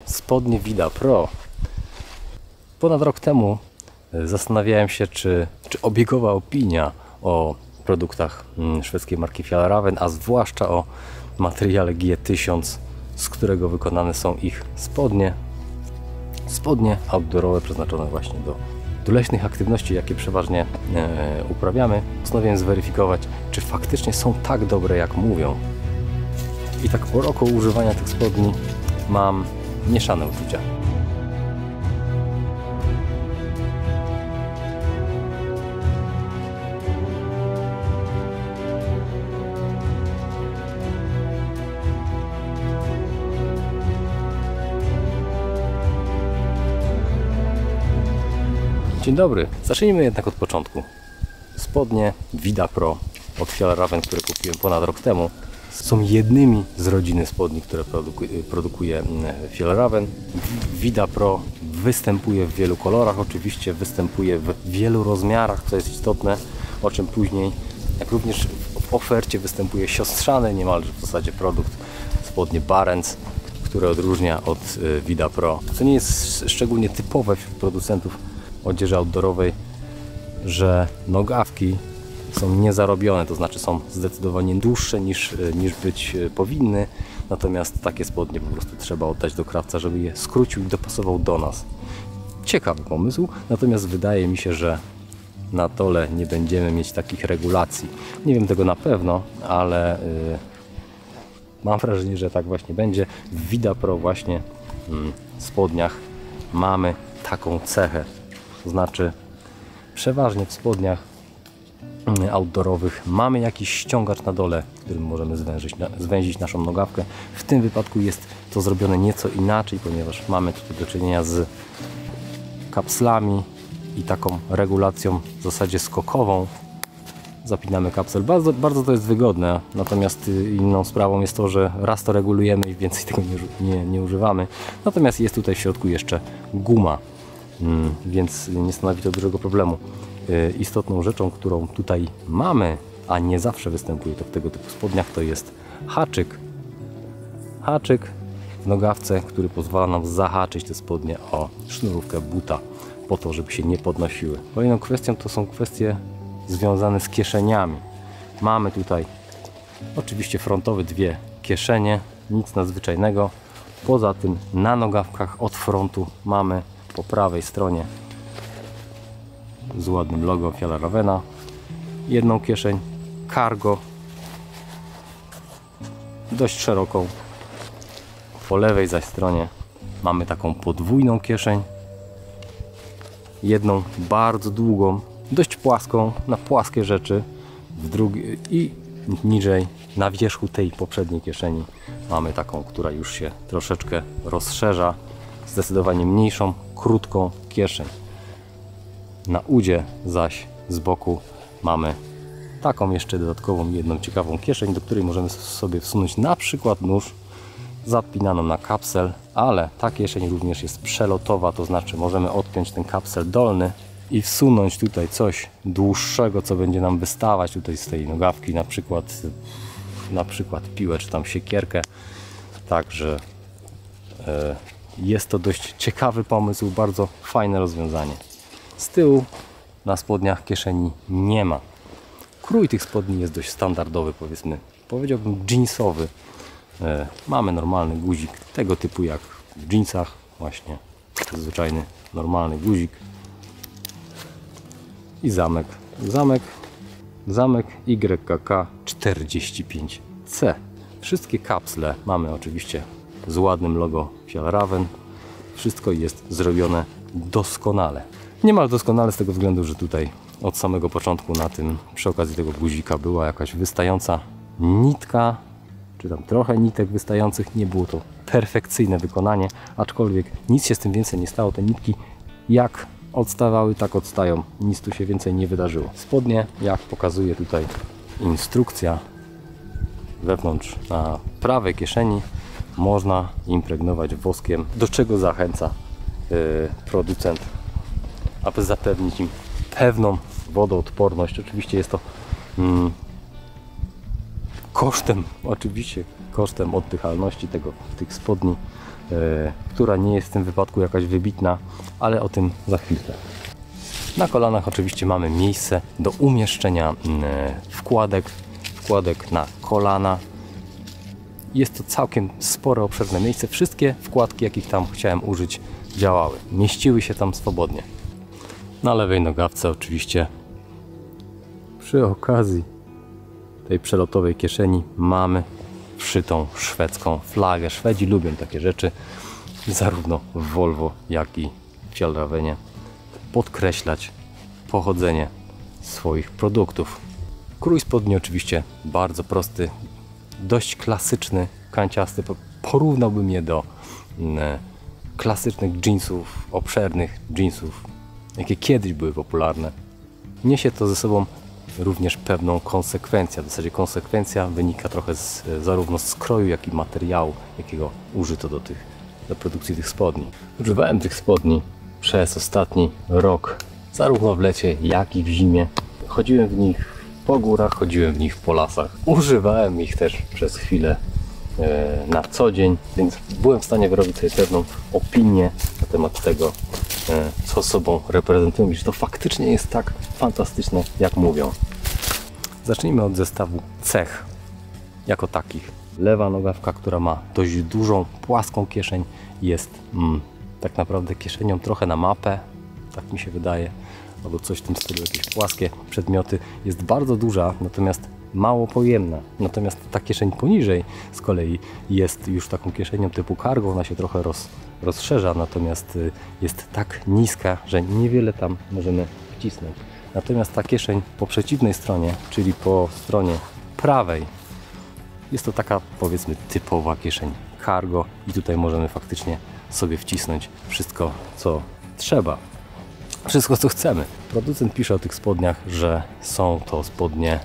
spodnie Vida Pro. Ponad rok temu zastanawiałem się, czy obiegowa opinia o produktach szwedzkiej marki Fjällräven, a zwłaszcza o materiale G1000, z którego wykonane są ich spodnie outdoorowe przeznaczone właśnie do leśnych aktywności, jakie przeważnie uprawiamy. Postanowiłem zweryfikować, czy faktycznie są tak dobre, jak mówią. I tak po roku używania tych spodni mam mieszane uczucia. Dzień dobry. Zacznijmy jednak od początku. Spodnie Vida Pro od Fjällräven, które kupiłem ponad rok temu, są jednymi z rodziny spodni, które produkuje Fjällräven. Vida Pro występuje w wielu kolorach, oczywiście występuje w wielu rozmiarach, co jest istotne, o czym później. Jak również w ofercie występuje siostrzany niemalże w zasadzie produkt, spodnie Barents, które odróżnia od Vida Pro. Co nie jest szczególnie typowe wśród producentów odzieży outdoorowej, że nogawki są niezarobione, to znaczy są zdecydowanie dłuższe niż być powinny, natomiast takie spodnie po prostu trzeba oddać do krawca, żeby je skrócił i dopasował do nas. Ciekawy pomysł, natomiast wydaje mi się, że na dole nie będziemy mieć takich regulacji. Nie wiem tego na pewno, ale mam wrażenie, że tak właśnie będzie. W Vida Pro właśnie spodniach mamy taką cechę. To znaczy przeważnie w spodniach outdoorowych mamy jakiś ściągacz na dole, którym możemy zwęzić naszą nogawkę. W tym wypadku jest to zrobione nieco inaczej, ponieważ mamy tutaj do czynienia z kapslami i taką regulacją w zasadzie skokową. Zapinamy kapsel. Bardzo to jest wygodne, natomiast inną sprawą jest to, że raz to regulujemy i więcej tego nie używamy. Natomiast jest tutaj w środku jeszcze guma, więc nie stanowi to dużego problemu. Istotną rzeczą, którą tutaj mamy, a nie zawsze występuje to w tego typu spodniach, to jest haczyk. Haczyk w nogawce, który pozwala nam zahaczyć te spodnie o sznurówkę buta, po to, żeby się nie podnosiły. Kolejną kwestią to są kwestie związane z kieszeniami. Mamy tutaj oczywiście frontowe dwie kieszenie, nic nadzwyczajnego. Poza tym na nogawkach od frontu mamy po prawej stronie z ładnym logo Fjällrävena jedną kieszeń cargo, dość szeroką. Po lewej zaś stronie mamy taką podwójną kieszeń, jedną bardzo długą, dość płaską, na płaskie rzeczy, i niżej na wierzchu tej poprzedniej kieszeni mamy taką, która już się troszeczkę rozszerza, zdecydowanie mniejszą, krótką kieszeń. Na udzie zaś z boku mamy taką jeszcze dodatkową, jedną ciekawą kieszeń, do której możemy sobie wsunąć na przykład nóż zapinaną na kapsel, ale ta kieszeń również jest przelotowa, to znaczy możemy odpiąć ten kapsel dolny i wsunąć tutaj coś dłuższego, co będzie nam wystawać tutaj z tej nogawki, na przykład piłę czy tam siekierkę. Także jest to dość ciekawy pomysł, bardzo fajne rozwiązanie. Z tyłu na spodniach kieszeni nie ma. Krój tych spodni jest dość standardowy, powiedziałbym jeansowy. Mamy normalny guzik tego typu jak w jeansach, właśnie zwyczajny normalny guzik i zamek YKK 45C. Wszystkie kapsle mamy oczywiście z ładnym logo Fjällräven. Wszystko jest zrobione doskonale. Niemal doskonale z tego względu, że tutaj od samego początku na tym, przy okazji tego guzika, była jakaś wystająca nitka, czy tam trochę nitek wystających. Nie było to perfekcyjne wykonanie, aczkolwiek nic się z tym więcej nie stało. Te nitki jak odstawały, tak odstają. Nic tu się więcej nie wydarzyło. Spodnie, jak pokazuje tutaj instrukcja, wewnątrz na prawej kieszeni można impregnować woskiem, do czego zachęca producent, aby zapewnić im pewną wodoodporność. Oczywiście jest to kosztem oddychalności tych spodni, która nie jest w tym wypadku jakaś wybitna, ale o tym za chwilkę. Na kolanach oczywiście mamy miejsce do umieszczenia wkładek na kolana. Jest to całkiem spore, obszerne miejsce. Wszystkie wkładki, jakich tam chciałem użyć, działały. Mieściły się tam swobodnie. Na lewej nogawce oczywiście przy okazji tej przelotowej kieszeni mamy wszytą szwedzką flagę. Szwedzi lubią takie rzeczy, zarówno w Volvo, jak i w Fjällrävenie, podkreślać pochodzenie swoich produktów. Krój spodni oczywiście bardzo prosty, dość klasyczny, kanciasty. Porównałbym je do klasycznych jeansów, obszernych jeansów, jakie kiedyś były popularne. Niesie to ze sobą również pewną konsekwencję. W zasadzie konsekwencja wynika trochę zarówno z kroju, jak i materiału, jakiego użyto do produkcji tych spodni. Używałem tych spodni przez ostatni rok, zarówno w lecie, jak i w zimie. Chodziłem w nich po górach, chodziłem w nich po lasach. Używałem ich też przez chwilę na co dzień, więc byłem w stanie wyrobić sobie pewną opinię na temat tego, co sobą reprezentują i że to faktycznie jest tak fantastyczne, jak mówią. Zacznijmy od zestawu cech jako takich. Lewa nogawka, która ma dość dużą, płaską kieszeń, jest tak naprawdę kieszenią trochę na mapę, tak mi się wydaje, albo coś w tym stylu, jakieś płaskie przedmioty. Jest bardzo duża, natomiast mało pojemna. Natomiast ta kieszeń poniżej z kolei jest już taką kieszenią typu cargo, ona się trochę rozszerza, natomiast jest tak niska, że niewiele tam możemy wcisnąć. Natomiast ta kieszeń po przeciwnej stronie, czyli po stronie prawej, jest to taka, powiedzmy, typowa kieszeń cargo i tutaj możemy faktycznie sobie wcisnąć wszystko, co trzeba. Wszystko, co chcemy. Producent pisze o tych spodniach, że są to spodnie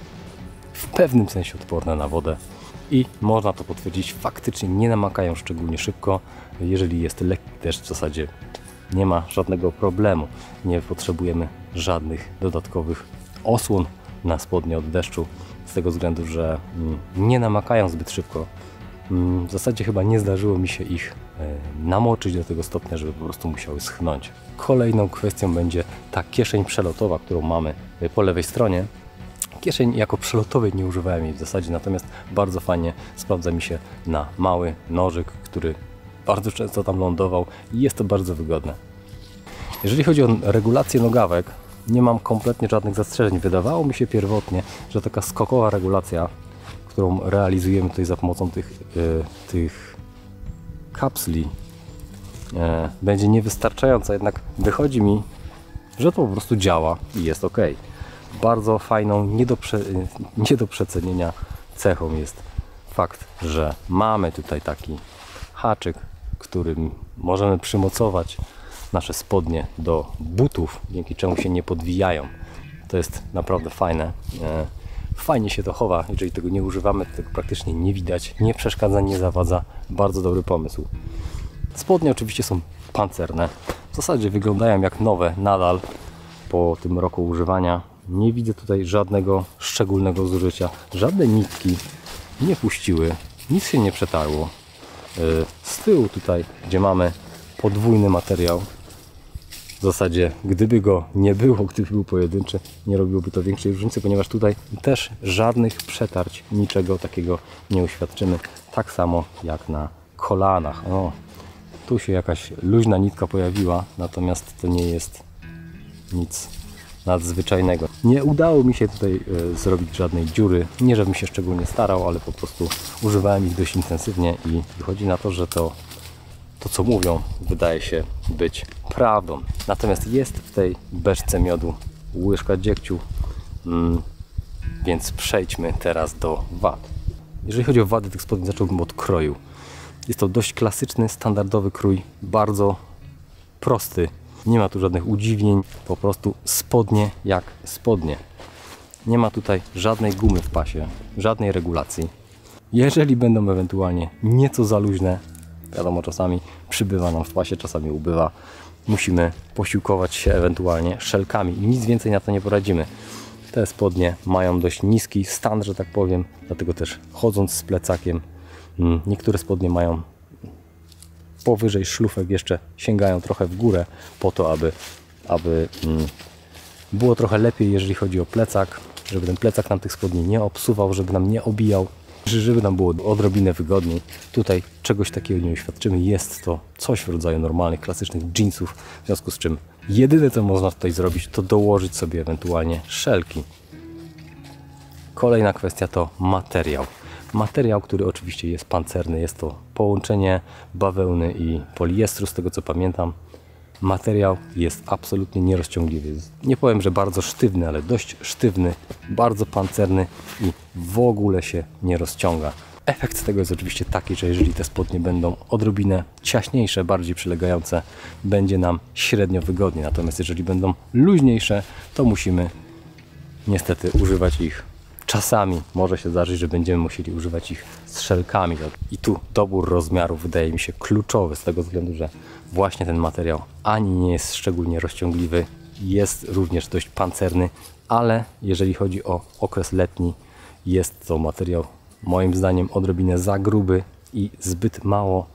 w pewnym sensie odporne na wodę i można to potwierdzić, faktycznie nie namakają szczególnie szybko. Jeżeli jest lekki deszcz, w zasadzie nie ma żadnego problemu. Nie potrzebujemy żadnych dodatkowych osłon na spodnie od deszczu, z tego względu, że nie namakają zbyt szybko. W zasadzie chyba nie zdarzyło mi się ich namoczyć do tego stopnia, żeby po prostu musiały schnąć. Kolejną kwestią będzie ta kieszeń przelotowa, którą mamy po lewej stronie. Kieszeń jako przelotowej nie używałem jej w zasadzie, natomiast bardzo fajnie sprawdza mi się na mały nożyk, który bardzo często tam lądował i jest to bardzo wygodne. Jeżeli chodzi o regulację nogawek, nie mam kompletnie żadnych zastrzeżeń. Wydawało mi się pierwotnie, że taka skokowa regulacja, którą realizujemy tutaj za pomocą tych kapsli, będzie niewystarczająca, jednak wychodzi mi, że to po prostu działa i jest ok. Bardzo fajną, nie do przecenienia cechą jest fakt, że mamy tutaj taki haczyk, którym możemy przymocować nasze spodnie do butów, dzięki czemu się nie podwijają. To jest naprawdę fajne. Fajnie się to chowa, jeżeli tego nie używamy, to tego praktycznie nie widać, nie przeszkadza, nie zawadza. Bardzo dobry pomysł. Spodnie oczywiście są pancerne. W zasadzie wyglądają jak nowe nadal po tym roku używania. Nie widzę tutaj żadnego szczególnego zużycia. Żadne nitki nie puściły, nic się nie przetarło. Z tyłu tutaj, gdzie mamy podwójny materiał, w zasadzie gdyby go nie było, gdyby był pojedynczy, nie robiłoby to większej różnicy, ponieważ tutaj też żadnych przetarć, niczego takiego nie uświadczymy. Tak samo jak na kolanach. O, tu się jakaś luźna nitka pojawiła, natomiast to nie jest nic nadzwyczajnego. Nie udało mi się tutaj zrobić żadnej dziury. Nie, żebym się szczególnie starał, ale po prostu używałem ich dość intensywnie i wychodzi na to, że to co mówią, wydaje się być prawdą. Natomiast jest w tej beczce miodu łyżka dziegciu, więc przejdźmy teraz do wad. Jeżeli chodzi o wady tych spodni, zacząłbym od kroju. Jest to dość klasyczny, standardowy krój, bardzo prosty. Nie ma tu żadnych udziwnień, po prostu spodnie jak spodnie. Nie ma tutaj żadnej gumy w pasie, żadnej regulacji. Jeżeli będą ewentualnie nieco za luźne, wiadomo, czasami przybywa nam w pasie, czasami ubywa. Musimy posiłkować się ewentualnie szelkami i nic więcej na to nie poradzimy. Te spodnie mają dość niski stan, że tak powiem, dlatego też chodząc z plecakiem, niektóre spodnie mają powyżej szlufek jeszcze sięgają trochę w górę po to, aby było trochę lepiej, jeżeli chodzi o plecak, żeby ten plecak nam tych spodni nie obsuwał, żeby nam nie obijał, żeby nam było odrobinę wygodniej. Tutaj czegoś takiego nie uświadczymy. Jest to coś w rodzaju normalnych, klasycznych jeansów, w związku z czym jedyne, co można tutaj zrobić, to dołożyć sobie ewentualnie szelki. Kolejna kwestia to materiał. Materiał, który oczywiście jest pancerny, jest to połączenie bawełny i poliestru, z tego co pamiętam. Materiał jest absolutnie nierozciągliwy. Nie powiem, że bardzo sztywny, ale dość sztywny, bardzo pancerny i w ogóle się nie rozciąga. Efekt tego jest oczywiście taki, że jeżeli te spodnie będą odrobinę ciaśniejsze, bardziej przylegające, będzie nam średnio wygodnie. Natomiast jeżeli będą luźniejsze, to musimy niestety używać ich. Czasami może się zdarzyć, że będziemy musieli używać ich z szelkami. I tu dobór rozmiarów wydaje mi się kluczowy z tego względu, że właśnie ten materiał ani nie jest szczególnie rozciągliwy, jest również dość pancerny, ale jeżeli chodzi o okres letni, jest to materiał moim zdaniem odrobinę za gruby i zbyt mało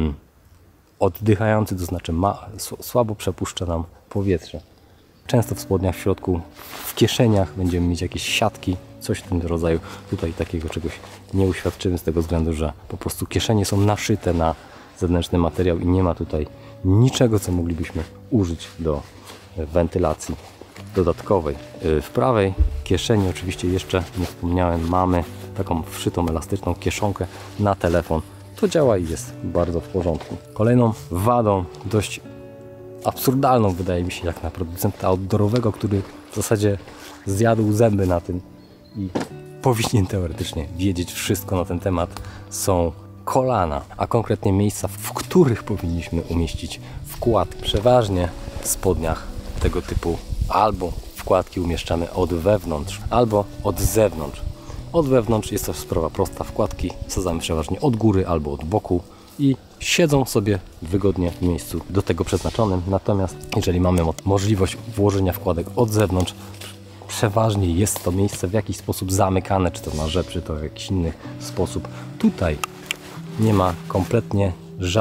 oddychający, to znaczy słabo przepuszcza nam powietrze. Często w spodniach w środku, w kieszeniach będziemy mieć jakieś siatki, coś w tym rodzaju. Tutaj takiego czegoś nie uświadczymy z tego względu, że po prostu kieszenie są naszyte na zewnętrzny materiał i nie ma tutaj niczego, co moglibyśmy użyć do wentylacji dodatkowej. W prawej kieszeni oczywiście jeszcze nie wspomniałem, mamy taką wszytą elastyczną kieszonkę na telefon. To działa i jest bardzo w porządku. Kolejną wadą, dość absurdalną wydaje mi się, jak na producenta outdoorowego, który w zasadzie zjadł zęby na tym i powinien teoretycznie wiedzieć wszystko na ten temat, są kolana, a konkretnie miejsca, w których powinniśmy umieścić wkładki. Przeważnie w spodniach tego typu albo wkładki umieszczamy od wewnątrz, albo od zewnątrz. Od wewnątrz jest to sprawa prosta, wkładki wsadzamy przeważnie od góry albo od boku i siedzą sobie wygodnie w miejscu do tego przeznaczonym. Natomiast jeżeli mamy możliwość włożenia wkładek od zewnątrz, przeważnie jest to miejsce w jakiś sposób zamykane, czy to na rzep, czy to w jakiś inny sposób. Tutaj nie ma kompletnie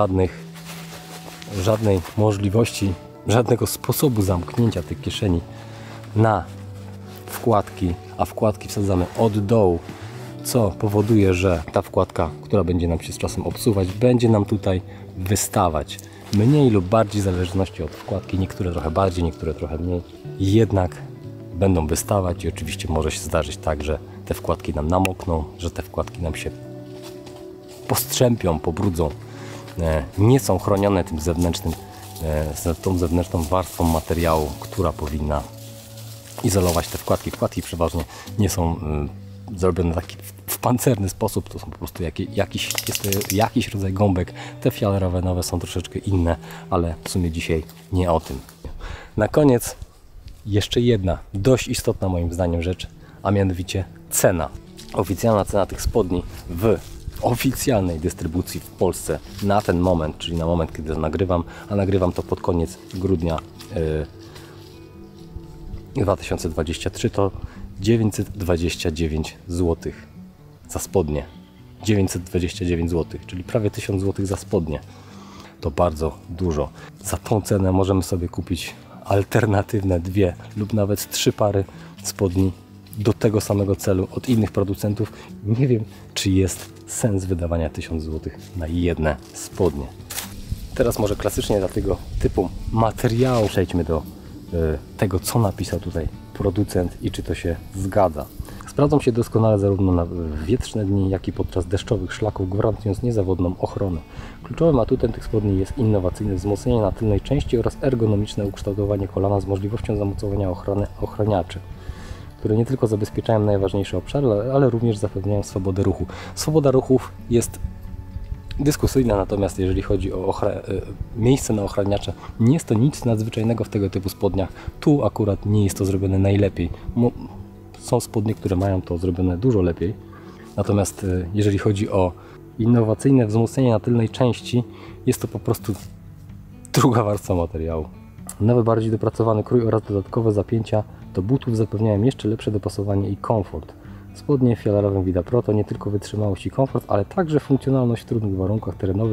żadnej możliwości, żadnego sposobu zamknięcia tych kieszeni na wkładki, a wkładki wsadzamy od dołu, co powoduje, że ta wkładka, która będzie nam się z czasem obsuwać, będzie nam tutaj wystawać. Mniej lub bardziej w zależności od wkładki, niektóre trochę bardziej, niektóre trochę mniej, jednak będą wystawać i oczywiście może się zdarzyć tak, że te wkładki nam namokną, że te wkładki nam się postrzępią, pobrudzą, nie są chronione tym zewnętrznym, tą zewnętrzną warstwą materiału, która powinna izolować te wkładki. Wkładki przeważnie nie są zrobione taki w pancerny sposób, to są po prostu jest to jakiś rodzaj gąbek. Te fialerowe nowe są troszeczkę inne, ale w sumie dzisiaj nie o tym. Na koniec jeszcze jedna dość istotna moim zdaniem rzecz, a mianowicie cena. Oficjalna cena tych spodni w oficjalnej dystrybucji w Polsce na ten moment, czyli na moment, kiedy to nagrywam, a nagrywam to pod koniec grudnia 2023, to 929 zł za spodnie. 929 zł, czyli prawie 1000 zł za spodnie. To bardzo dużo. Za tą cenę możemy sobie kupić alternatywne 2 lub nawet 3 pary spodni do tego samego celu od innych producentów. Nie wiem, czy jest sens wydawania 1000 zł na jedne spodnie. Teraz może klasycznie dla tego typu materiału przejdźmy do tego, co napisał tutaj producent i czy to się zgadza. Sprawdzą się doskonale zarówno na wietrzne dni, jak i podczas deszczowych szlaków, gwarantując niezawodną ochronę. Kluczowym atutem tych spodni jest innowacyjne wzmocnienie na tylnej części oraz ergonomiczne ukształtowanie kolana z możliwością zamocowania ochraniaczy, które nie tylko zabezpieczają najważniejsze obszary, ale również zapewniają swobodę ruchu. Swoboda ruchów jest dyskusyjna, natomiast jeżeli chodzi o miejsce na ochraniacze, nie jest to nic nadzwyczajnego w tego typu spodniach. Tu akurat nie jest to zrobione najlepiej. Są spodnie, które mają to zrobione dużo lepiej. Natomiast jeżeli chodzi o innowacyjne wzmocnienie na tylnej części, jest to po prostu druga warstwa materiału. Nowy, bardziej dopracowany krój oraz dodatkowe zapięcia do butów zapewniają jeszcze lepsze dopasowanie i komfort. Spodnie w fialarowym Vida Pro to nie tylko wytrzymałość i komfort, ale także funkcjonalność w trudnych warunkach terenowych.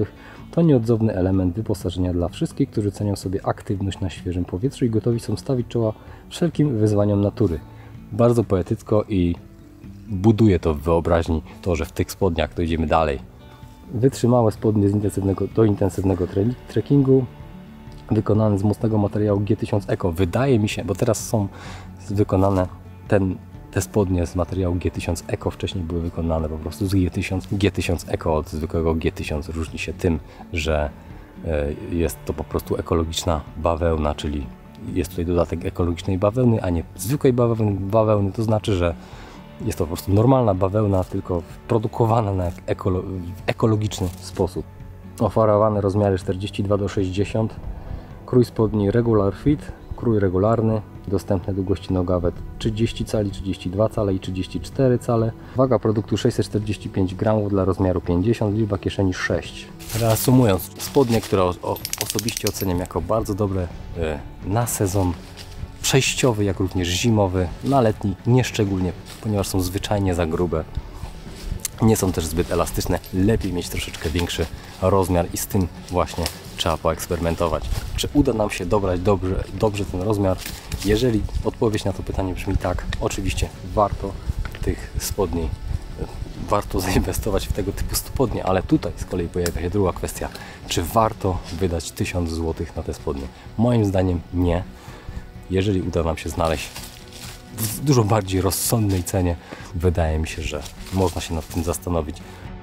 To nieodzowny element wyposażenia dla wszystkich, którzy cenią sobie aktywność na świeżym powietrzu i gotowi są stawić czoła wszelkim wyzwaniom natury. Bardzo poetycko i buduje to w wyobraźni to, że w tych spodniach to idziemy dalej. Wytrzymałe spodnie do intensywnego trekkingu, wykonane z mocnego materiału G1000 Eco. Wydaje mi się, bo teraz są wykonane te spodnie z materiału G1000 Eco, wcześniej były wykonane po prostu z G1000 Eco od zwykłego G1000. Różni się tym, że jest to po prostu ekologiczna bawełna, czyli jest tutaj dodatek ekologicznej bawełny, a nie zwykłej bawełny. To znaczy, że jest to po prostu normalna bawełna, tylko produkowana w ekologiczny sposób. Oferowane rozmiary 42-60, krój spodni regular fit, krój regularny, dostępne długości nogawe 30 cali, 32 cale i 34 cale. Waga produktu 645 gramów dla rozmiaru 50, liczba kieszeni 6. Reasumując, spodnie, które osobiście oceniam jako bardzo dobre na sezon przejściowy, jak również zimowy, na letni nie szczególnie, ponieważ są zwyczajnie za grube. Nie są też zbyt elastyczne, lepiej mieć troszeczkę większy rozmiar i z tym właśnie trzeba poeksperymentować. Czy uda nam się dobrać dobrze ten rozmiar? Jeżeli odpowiedź na to pytanie brzmi tak, oczywiście warto tych spodni, warto zainwestować w tego typu spodnie, ale tutaj z kolei pojawia się druga kwestia. Czy warto wydać 1000 zł na te spodnie? Moim zdaniem nie. Jeżeli uda nam się znaleźć w dużo bardziej rozsądnej cenie, wydaje mi się, że można się nad tym zastanowić.